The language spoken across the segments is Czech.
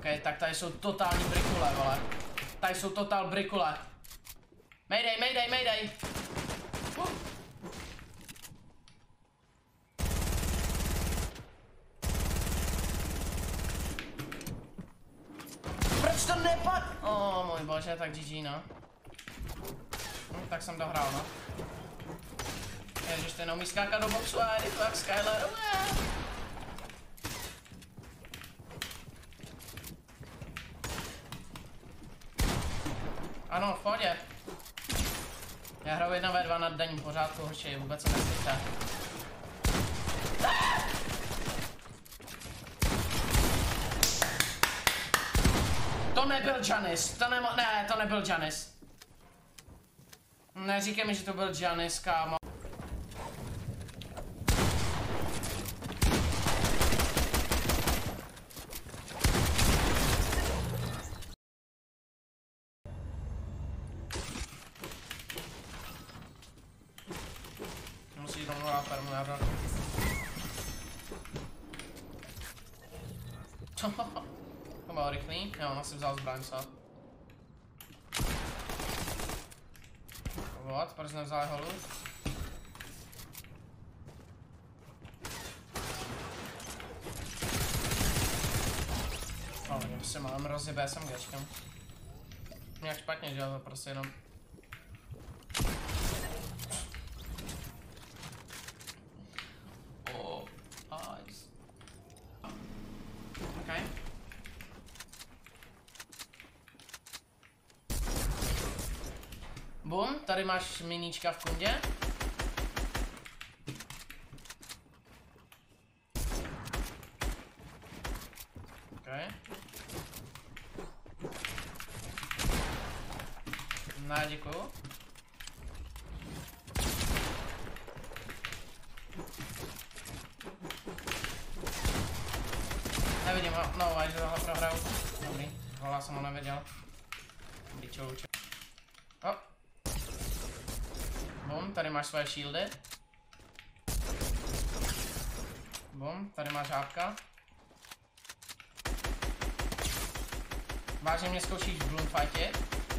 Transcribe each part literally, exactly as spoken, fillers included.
tak tady jsou totální brikule, vole. Tady jsou totál brikule. Mayday, mayday, mayday. Uh. Proč to nepad? O, můj bože, tak G G, no. Hm, tak jsem dohrál, no. Ježiš, ten umí skákat do boxu a je to jak Skyler. Ano, v pohodě. Já hraju jedna ve dva na denním pořádku, hoši, vůbec se neslyšte. To nebyl Janis, to nemo... ne, to nebyl Janis. Neříkej mi, že to byl Janis, kámo. Musí rovnou dát terminátor. To bylo rychlý, jo, on si vzal zbraň, co? What, proč nevzal jeho loot? No, mě prostě mám rozjebé SMGčkem. Nějak špatně, že jo, to prostě jenom... Oh, eyes. Okay. Bum, tady máš miníčka v kundě. Okay. Ne, děkuju. Nevidím ho, no, až tohle prohraju. Dobrý, tohle jsem ho neviděl. Dobrý, čau, čau. Oh. Bum, tady máš svoje shieldy. Bum, tady máš hápka. Vážně mě zkoušíš v Bloom fightě?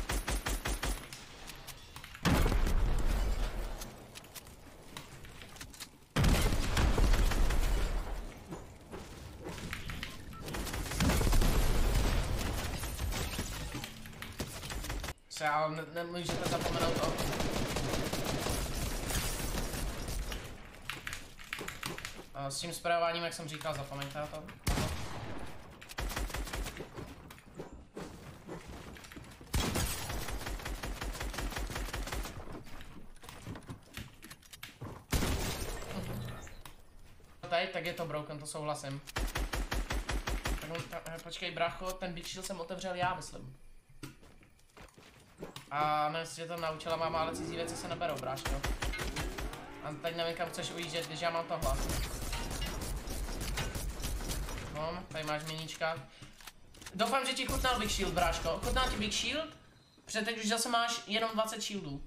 Se, ale ne, nemůžete zapomenout o... S tím sprayováním, jak jsem říkal, zapomeňte na to. Tady, tak je to broken, to souhlasím. Tak, tak, počkej, brácho, ten Big Shield jsem otevřel já, myslím. A nevím, jestli tě to naučila máma, ale cizí věci se neberou, bráško. A teď nevím, kam chceš ujíždět, když já mám tohle. No, tady máš miníčka. Doufám, že ti chutnal Big Shield, bráško. Chutnal ti Big Shield? Protože teď už zase máš jenom dvacet shieldů.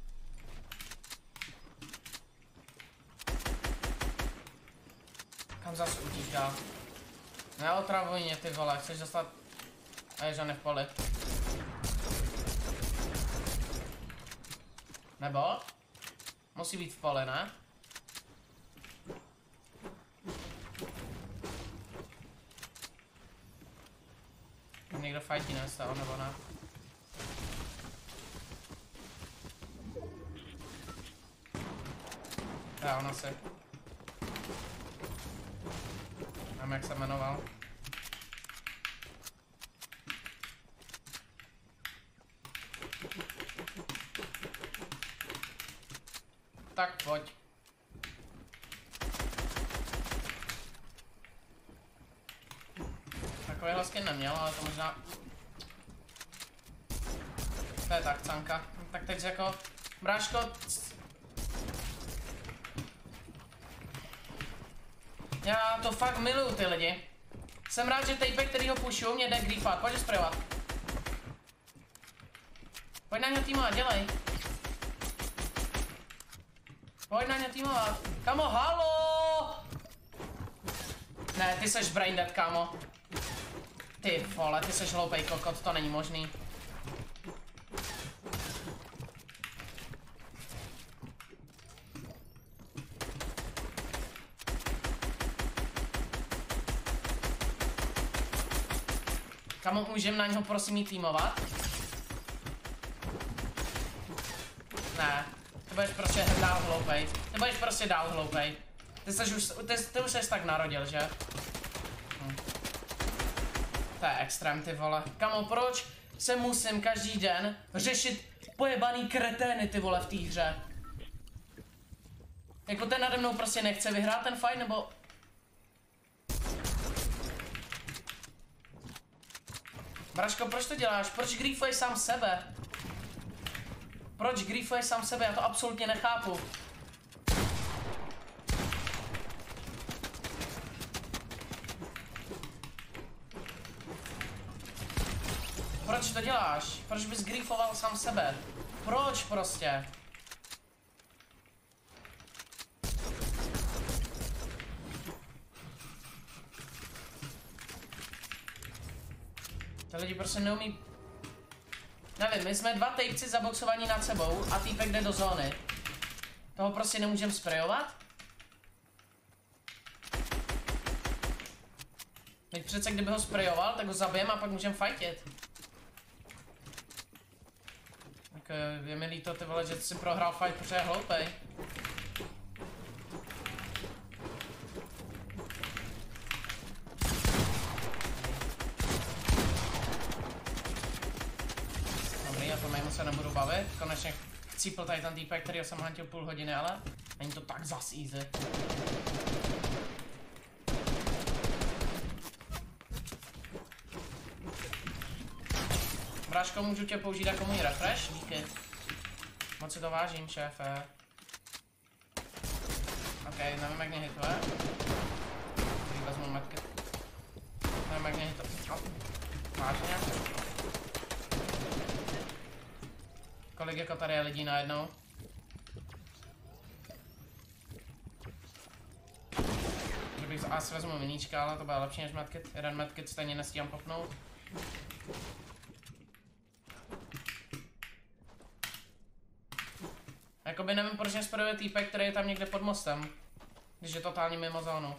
Kam zase utíká? Neotravuj mě, ty vole, chceš dostat... A je žádné v poli. Nebo? Musí být v poli, ne? Někdo fightí nestal, nebo ne? Já, on asi. Nevím, jak se jmenoval. Tak pojď. Takovýhle skin neměl, ale to možná... To je tak, canka. Tak teď jako... Bráško... Já to fakt miluju, ty lidi. Jsem rád, že Tapek, který ho pušu, mě jde griefat. Pojď sprayovat. Pojď na něho týmovat, dělej. Pojď na ně týmovat. Kamo, halo! Ne, ty seš braindead, kámo. Ty vole, ty seš hloupej kokot, to není možný. Kamo, můžem na něho prosím jít týmovat? Ne, ty budeš prostě dál hloupej. Ty budeš prostě dál hloupej. Ty seš už, ty, ty už seš tak narodil, že? Hm. To je extrém, ty vole. Kamo, proč se musím každý den řešit pojebaný kretény, ty vole, v té hře? Jako ten nade mnou prostě nechce vyhrát ten fight, nebo... Braško, proč to děláš? Proč griefuješ sám sebe? Proč griefuješ sám sebe? Já to absolutně nechápu. Proč to děláš? Proč bys griefoval sám sebe? Proč prostě? Ty lidi prostě neumí... Nevím, my jsme dva týpci zaboxovaní nad sebou a týpek jde do zóny. Toho prostě nemůžeme sprejovat? Teď přece kdyby ho sprejoval, tak ho zabijem a pak můžeme fightit. Tak je mi líto, ty vole, že jsi prohrál fight, protože je hloupej. Dobrý, já to mému se nebudu bavit. Konečně chcípl tady ten týpek, kterýho jsem hantil půl hodiny, ale není to tak zas easy. Bráško, můžu tě použít jako můj refresh? Díky. Moc si to vážím, šéfe. Ok, nevím, jak mě hituje. Tady vezmu metky. Nevím, jak mě hituje. Oh. Vážně. Kolik jako tady je lidí najednou? Kdybych asi vezmu miníčka, ale to bude lepší než medkit. Jeden medkit stejně nestíhám popnout. Jakoby nevím, proč mě spaduje týpek, který je tam někde pod mostem. Když je totálně mimo zónu.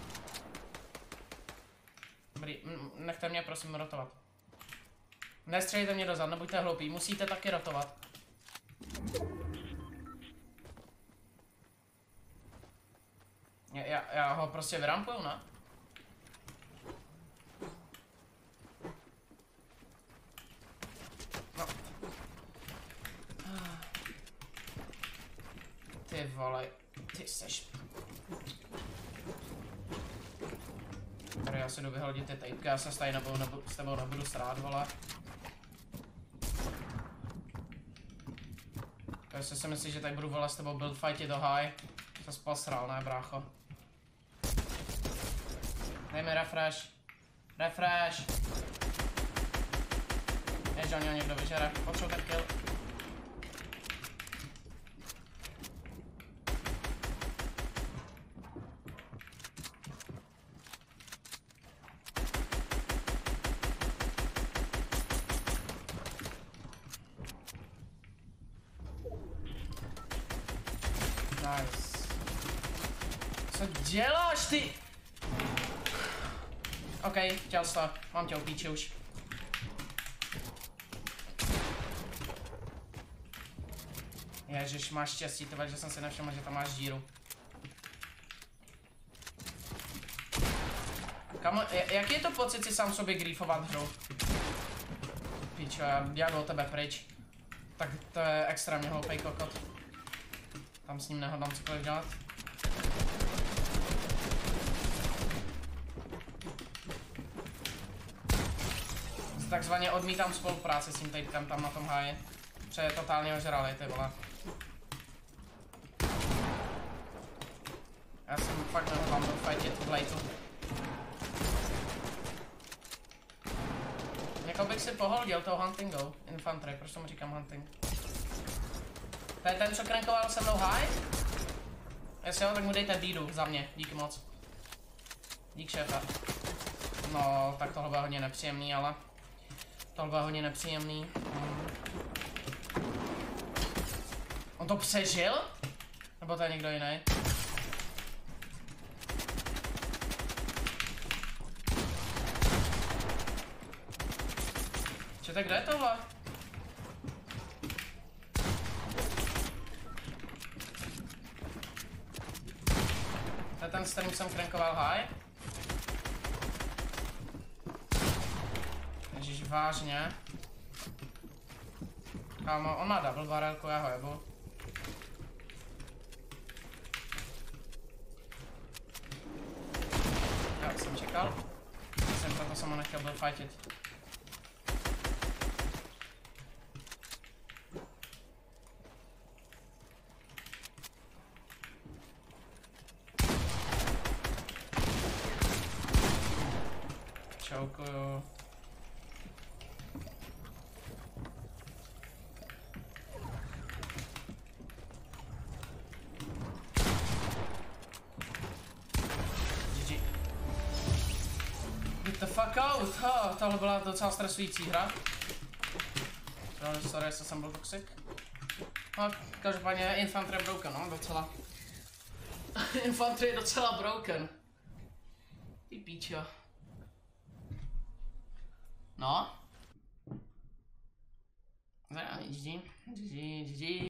Dobrý, nechte mě prosím rotovat. Nestřelíte mě dozad, nebuďte hloupí, musíte taky rotovat. Já, já, já ho prostě vyrampuju, ne? No. Ty vole, ty seš... Tady já si jdu vyhodit ty tejpky, já se s tady nebudu, nebudu, s tebou nebudu srát, vole. Jestli si myslíš, že tady budu, vole, s tebou build fightit do high, se posral, ne, brácho. Dej mi refresh. Refresh. Jež, on někdo vyžere, potřebuji ten kill. Nice. Co děláš ty? OK, chtěl jsi to. Mám tě u píči už. Ježiš, máš štěstí, tyhle, že jsem si nevšiml, že tam máš díru. Kamo, jaký je to pocit si sám sobě griefovat hru? Píčo, já, já jdu od tebe pryč. Tak to je extrémně hloupej kokot. Tam s ním nehodlám cokoliv dělat. Takzvaně odmítám spolupráci s tím týpkem tam na tom háji. Protože je totálně ožralej, ty vole. Já jsem fakt nehodlám fightit v lejtu. Jako bych si pohodil toho huntingu. Infantry, proč tomu říkám hunting? To je ten, co crankoval se mnou high? Jestli jo, tak mu dejte bídu za mě, díky moc. Dík šéfa. No, tak tohle bude hodně nepříjemný, ale... Tohle bude hodně nepříjemný. Hmm. On to přežil? Nebo to je někdo jiný? Čete, kde je tohle? To je ten, s kterým jsem crankoval high? Ježiš, vážně? Kámo, on má double barrelku, já ho jebu. Já jsem čekal. Jsem proto jsem ho nechtěl byl fightit. Čaukuju. Get the fuck out! Oh, tohle byla docela stresující hra. No, sorry, jestli jsem byl toxic. No, každopádně Infantry je broken, no, docela. Infantry je docela broken. Ty píčo. No. G G, G G, G G.